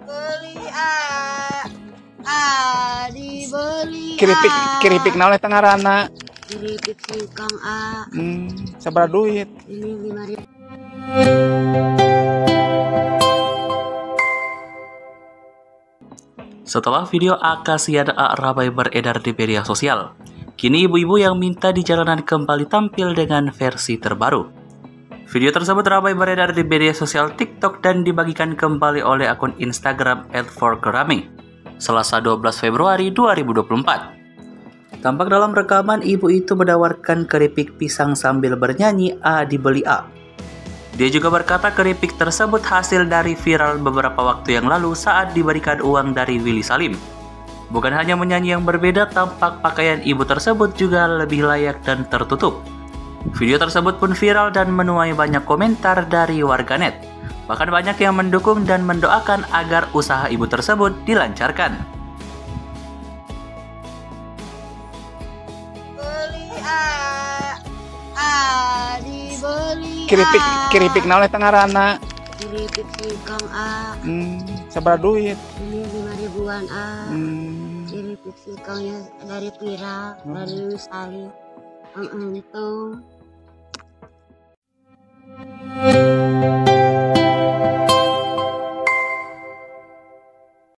Beli dibeli Keripik naon eta ngaranna? keripik si Kang A. Sabaraha duit? Ini 5.000. Setelah video Akasian A ramai beredar di media sosial, kini ibu-ibu yang minta di jalanan kembali tampil dengan versi terbaru. Video tersebut ramai beredar di media sosial TikTok dan dibagikan kembali oleh akun Instagram @forgerami, Selasa 12 Februari 2024. Tampak dalam rekaman ibu itu menawarkan keripik pisang sambil bernyanyi "A dibeli A". Dia juga berkata keripik tersebut hasil dari viral beberapa waktu yang lalu saat diberikan uang dari Willy Salim. Bukan hanya menyanyi yang berbeda, tampak pakaian ibu tersebut juga lebih layak dan tertutup. Video tersebut pun viral dan menuai banyak komentar dari warganet. Bahkan banyak yang mendukung dan mendoakan agar usaha ibu tersebut dilancarkan. Beli dibeli Keripik naon eta ngaranna? keripik si Kang A. Sabaraha duit? Ini 5.000-an A. Keripik si Kangnya dari viral dari Willy Salim. Untung